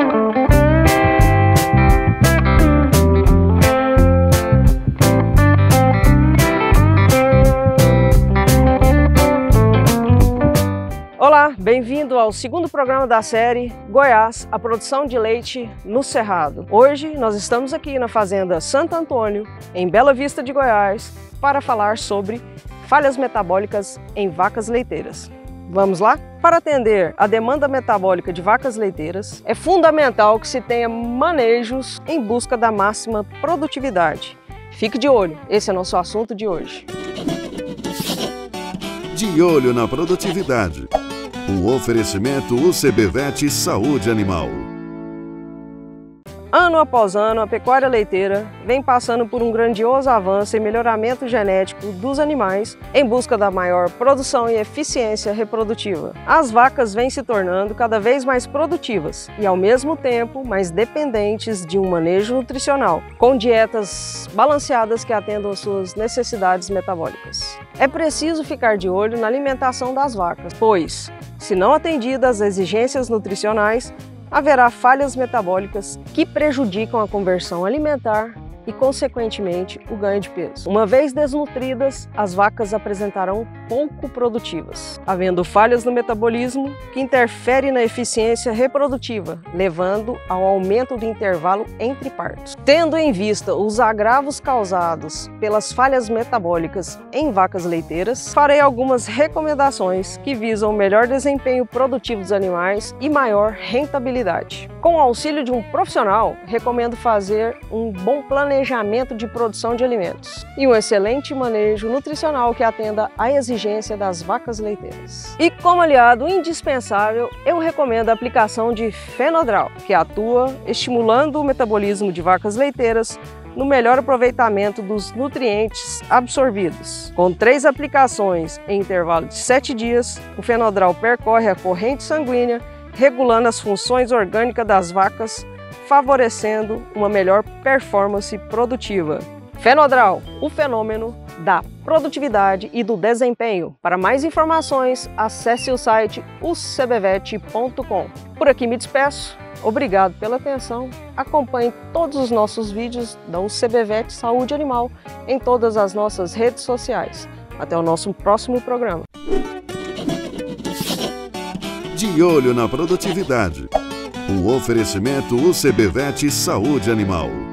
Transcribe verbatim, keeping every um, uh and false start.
Olá, bem-vindo ao segundo programa da série Goiás, a produção de leite no Cerrado. Hoje nós estamos aqui na Fazenda Santo Antônio, em Bela Vista de Goiás, para falar sobre falhas metabólicas em vacas leiteiras. Vamos lá? Para atender a demanda metabólica de vacas leiteiras, é fundamental que se tenha manejos em busca da máxima produtividade. Fique de olho, esse é nosso assunto de hoje. De olho na produtividade. Um oferecimento U C B Vet Saúde Animal. Ano após ano, a pecuária leiteira vem passando por um grandioso avanço em melhoramento genético dos animais em busca da maior produção e eficiência reprodutiva. As vacas vêm se tornando cada vez mais produtivas e, ao mesmo tempo, mais dependentes de um manejo nutricional, com dietas balanceadas que atendam às suas necessidades metabólicas. É preciso ficar de olho na alimentação das vacas, pois, se não atendidas às exigências nutricionais, haverá falhas metabólicas que prejudicam a conversão alimentar e, consequentemente, o ganho de peso. Uma vez desnutridas, as vacas apresentarão pouco produtivas, havendo falhas no metabolismo que interferem na eficiência reprodutiva, levando ao aumento do intervalo entre partos. Tendo em vista os agravos causados pelas falhas metabólicas em vacas leiteiras, farei algumas recomendações que visam o melhor desempenho produtivo dos animais e maior rentabilidade. Com o auxílio de um profissional, recomendo fazer um bom planejamento planejamento de produção de alimentos e um excelente manejo nutricional que atenda à exigência das vacas leiteiras. E como aliado indispensável, eu recomendo a aplicação de Fenodral, que atua estimulando o metabolismo de vacas leiteiras no melhor aproveitamento dos nutrientes absorvidos. Com três aplicações em intervalo de sete dias, o Fenodral percorre a corrente sanguínea, regulando as funções orgânicas das vacas, favorecendo uma melhor performance produtiva. Fenodral, o fenômeno da produtividade e do desempenho. Para mais informações, acesse o site u c b vet ponto com. Por aqui me despeço. Obrigado pela atenção. Acompanhe todos os nossos vídeos da U C B Vet Saúde Animal em todas as nossas redes sociais. Até o nosso próximo programa. De olho na produtividade. Um oferecimento U C B Vet Saúde Animal.